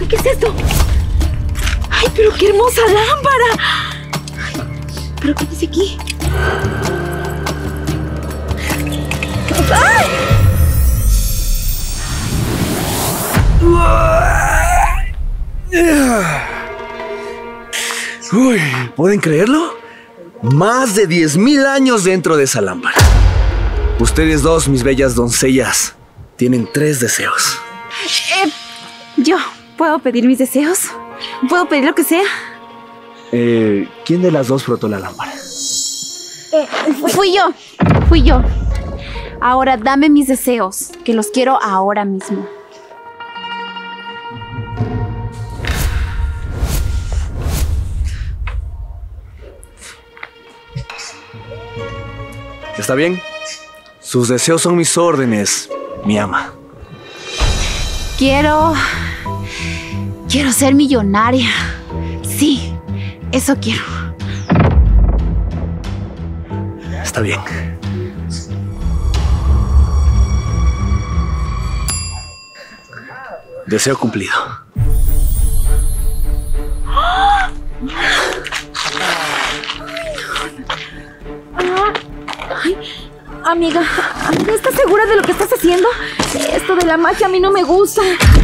Ay, ¿qué es esto? Ay, pero qué hermosa lámpara. Ay, ¿pero qué dice aquí? ¡Ay! Uy, ¿pueden creerlo? Más de 10.000 años dentro de esa lámpara. Ustedes dos, mis bellas doncellas, tienen 3 deseos. ¿Yo puedo pedir mis deseos? ¿Puedo pedir lo que sea? ¿Quién de las dos frotó la lámpara? Fui yo. Ahora dame mis deseos, que los quiero ahora mismo. ¿Está bien? Sus deseos son mis órdenes, mi ama. Quiero ser millonaria. Sí, eso quiero. Está bien. Deseo cumplido. Ay, amiga, ¿estás segura de lo que estás haciendo? Esto de la magia a mí no me gusta.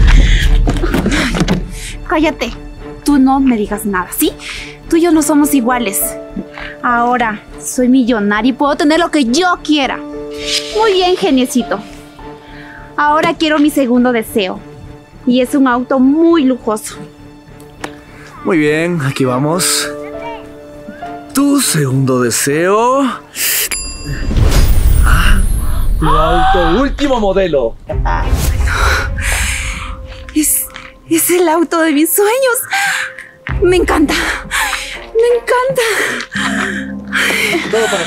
Cállate. Tú no me digas nada, ¿sí? Tú y yo no somos iguales. Ahora soy millonaria y puedo tener lo que yo quiera. Muy bien, geniecito. Ahora quiero mi segundo deseo. Y es un auto muy lujoso. Muy bien, aquí vamos. Tu segundo deseo. Tu auto último modelo. Es el auto de mis sueños. Me encanta. Me encanta. Todo para...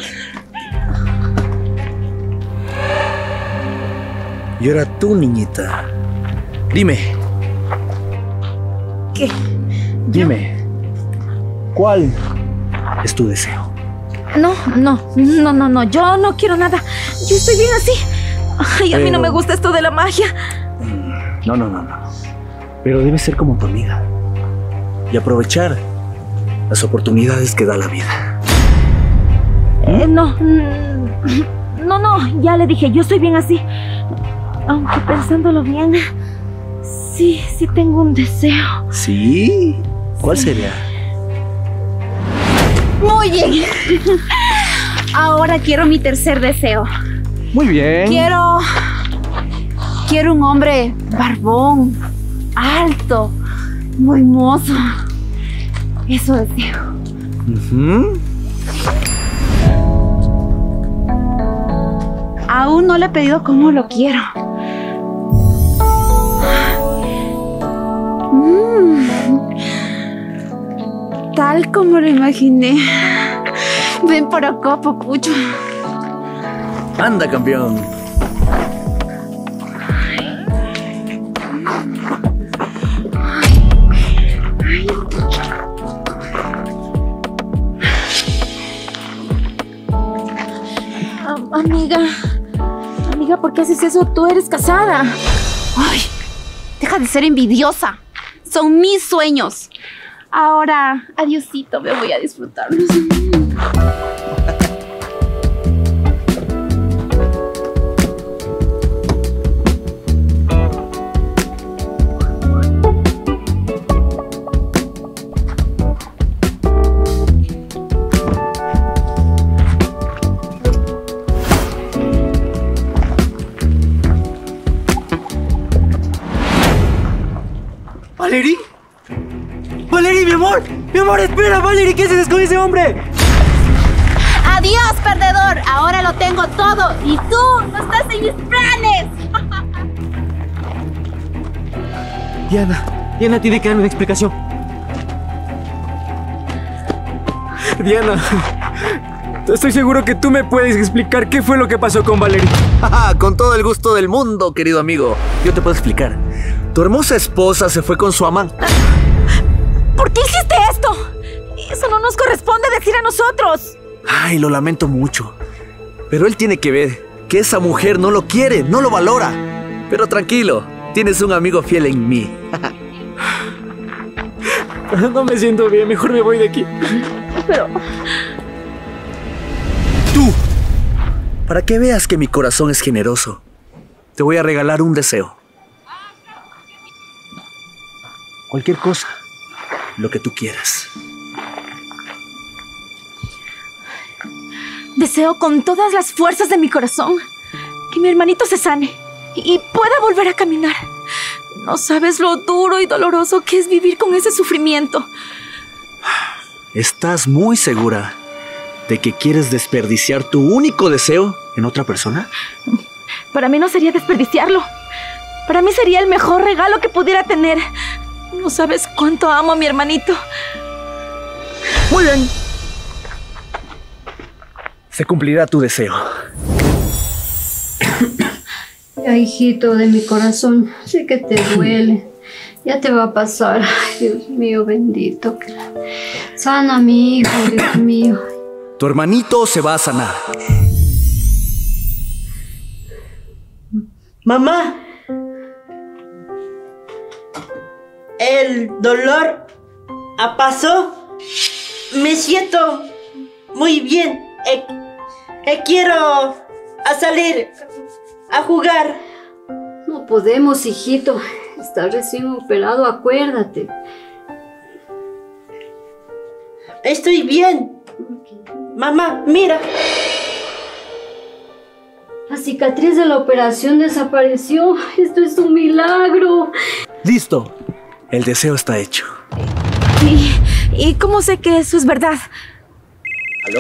Y ahora tú, niñita. Dime. ¿Qué? Dime. ¿Cuál es tu deseo? No. Yo no quiero nada. Yo estoy bien así. Ay, a mí no me gusta esto de la magia. No. Pero debes ser como tu amiga. Y aprovechar las oportunidades que da la vida. No, ya le dije, yo estoy bien así. Aunque pensándolo bien, sí tengo un deseo. ¿Sí? ¿Cuál sería? Muy bien. Ahora quiero mi tercer deseo. Muy bien. Quiero un hombre barbón, alto, muy mozo. Eso deseo. Aún no le he pedido cómo lo quiero. Tal como lo imaginé. Ven por acá, papucho. Anda, campeón. Amiga, ¿por qué haces eso? Tú eres casada. Ay, deja de ser envidiosa. Son mis sueños. Ahora, adiosito, me voy a disfrutarlos. ¿Valerie? ¡Valerie, mi amor! ¡Mi amor, espera! ¡Valerie, qué haces con ese hombre! ¡Adiós, perdedor! Ahora lo tengo todo y tú no estás en mis planes. Diana tiene que darme una explicación. Diana, estoy seguro que tú me puedes explicar qué fue lo que pasó con Valerie. Con todo el gusto del mundo, querido amigo. Yo te puedo explicar. Tu hermosa esposa se fue con su amante. ¿Por qué hiciste esto? Eso no nos corresponde decir a nosotros. Ay, lo lamento mucho. Pero él tiene que ver que esa mujer no lo quiere, no lo valora. Pero tranquilo, tienes un amigo fiel en mí. No me siento bien, mejor me voy de aquí. Pero... ¡Tú! Para que veas que mi corazón es generoso, te voy a regalar un deseo. Cualquier cosa, lo que tú quieras. Deseo con todas las fuerzas de mi corazón que mi hermanito se sane y pueda volver a caminar. No sabes lo duro y doloroso que es vivir con ese sufrimiento. ¿Estás muy segura de que quieres desperdiciar tu único deseo en otra persona? Para mí no sería desperdiciarlo. Para mí sería el mejor regalo que pudiera tener. No sabes cuánto amo a mi hermanito. Muy bien. Se cumplirá tu deseo. Ya, hijito de mi corazón, sé que te duele. Ya te va a pasar. Ay, Dios mío, bendito. Sana a mi hijo, Dios mío. Tu hermanito se va a sanar. Mamá, el dolor pasó. Me siento muy bien. Quiero salir a jugar. No podemos, hijito. Estás recién operado, acuérdate. Estoy bien. Mamá, mira. La cicatriz de la operación desapareció. Esto es un milagro. Listo. El deseo está hecho. ¿Y cómo sé que eso es verdad? ¿Aló?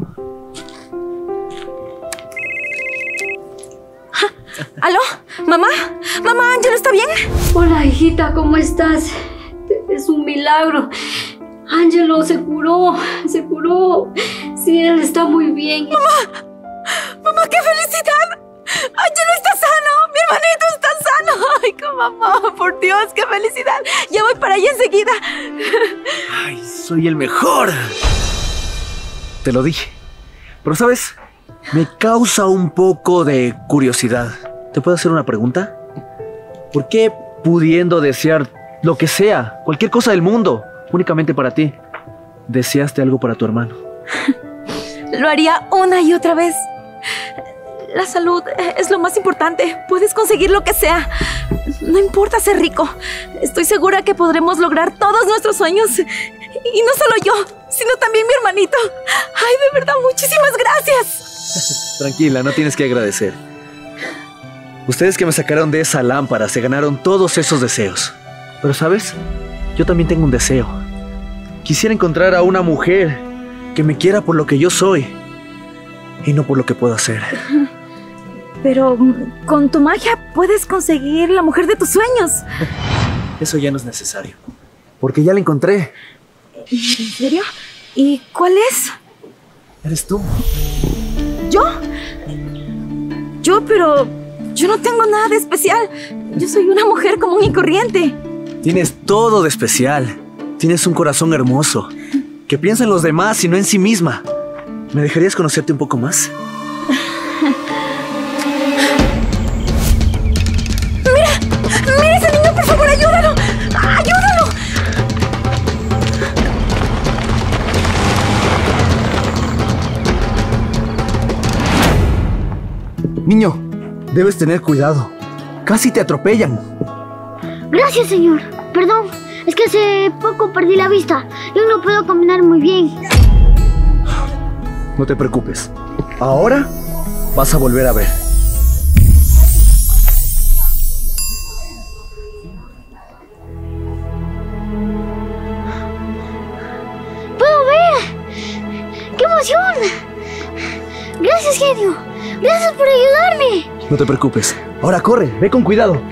¿Aló? ¿Mamá? ¿Mamá, Ángelo está bien? Hola, hijita, ¿cómo estás? Es un milagro. Ángelo se curó, se curó. Sí, él está muy bien. ¡Mamá, qué felicidad! ¡Ángelo está sano! ¡Mi hermanito está sano! ¡Ay, mamá! ¡Por Dios, qué felicidad! Ya voy para allá enseguida. ¡Ay, soy el mejor! Te lo dije. Pero, ¿sabes? Me causa un poco de curiosidad. ¿Te puedo hacer una pregunta? ¿Por qué, pudiendo desear lo que sea, cualquier cosa del mundo, únicamente para ti, deseaste algo para tu hermano? Lo haría una y otra vez. La salud es lo más importante. Puedes conseguir lo que sea. No importa ser rico. Estoy segura que podremos lograr todos nuestros sueños. Y no solo yo, sino también mi hermanito. Ay, de verdad, muchísimas gracias. Tranquila, no tienes que agradecer. Ustedes que me sacaron de esa lámpara se ganaron todos esos deseos. Pero, ¿sabes? Yo también tengo un deseo. Quisiera encontrar a una mujer que me quiera por lo que yo soy y no por lo que puedo hacer. Pero con tu magia puedes conseguir la mujer de tus sueños. Eso ya no es necesario, porque ya la encontré. ¿En serio? ¿Y cuál es? Eres tú. ¿Yo? Pero yo no tengo nada de especial. Yo soy una mujer común y corriente. Tienes todo de especial. Tienes un corazón hermoso que piensa en los demás y no en sí misma. ¿Me dejarías conocerte un poco más? ¡Mira ese niño, por favor, ayúdalo! ¡Ayúdalo! Niño, debes tener cuidado. Casi te atropellan. Gracias, señor. Perdón, es que hace poco perdí la vista. Yo no puedo caminar muy bien. No te preocupes. Ahora vas a volver a ver. ¡Puedo ver! ¡Qué emoción! Gracias, genio. Gracias por ayudarme. No te preocupes. Ahora corre, ve con cuidado.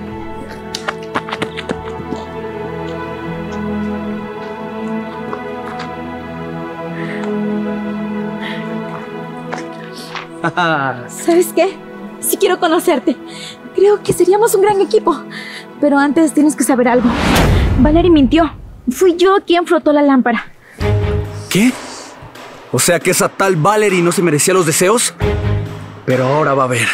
¿Sabes qué? Sí quiero conocerte. Creo que seríamos un gran equipo. Pero antes tienes que saber algo. Valerie mintió. Fui yo quien frotó la lámpara. ¿Qué? O sea que esa tal Valerie no se merecía los deseos. Pero ahora va a ver.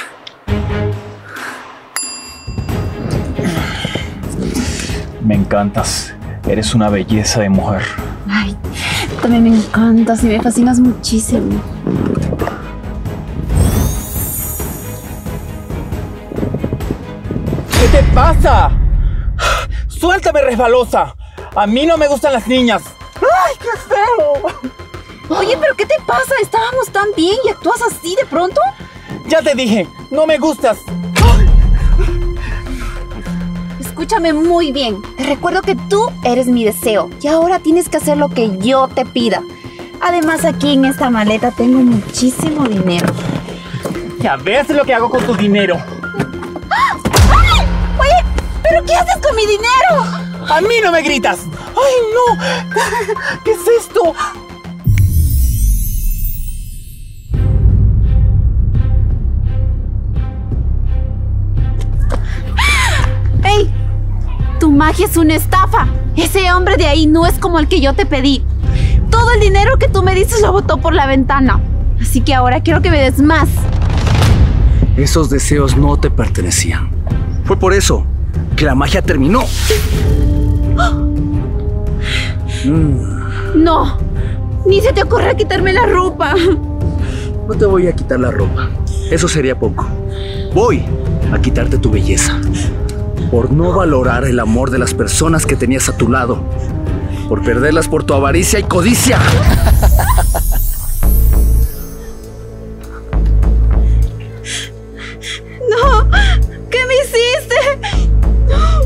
Me encantas. Eres una belleza de mujer. Ay, también me encantas y me fascinas muchísimo. ¿Qué te pasa? ¡Suéltame, resbalosa! A mí no me gustan las niñas. ¡Ay, qué feo! Oye, ¿pero qué te pasa? Estábamos tan bien y actúas así de pronto. Ya te dije, no me gustas. Escúchame muy bien. Te recuerdo que tú eres mi deseo y ahora tienes que hacer lo que yo te pida. Además, aquí en esta maleta tengo muchísimo dinero. Ya ves lo que hago con tu dinero. ¡Ay! Oye, ¿pero qué haces con mi dinero? ¡A mí no me gritas! ¡Ay, no! ¿Qué es esto? ¡Ey! Tu magia es una estafa. Ese hombre de ahí no es como el que yo te pedí. Todo el dinero que tú me dices lo botó por la ventana. Así que ahora quiero que me des más. Esos deseos no te pertenecían. Fue por eso que la magia terminó. No, ni se te ocurra quitarme la ropa. No te voy a quitar la ropa. Eso sería poco. Voy a quitarte tu belleza. Por no valorar el amor de las personas que tenías a tu lado. Por perderlas por tu avaricia y codicia. No, ¿qué me hiciste? No.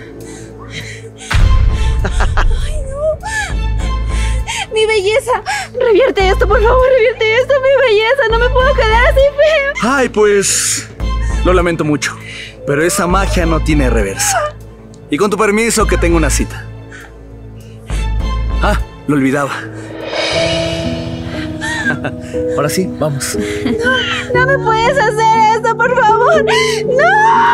Ay, no. Mi belleza. Revierte esto, por favor, revierte esto, mi belleza. No me puedo quedar así feo. Ay, pues... Lo lamento mucho. Pero esa magia no tiene reversa. Y con tu permiso que tengo una cita. Ah, lo olvidaba. Ahora sí, vamos. No me puedes hacer esto, por favor. ¡No!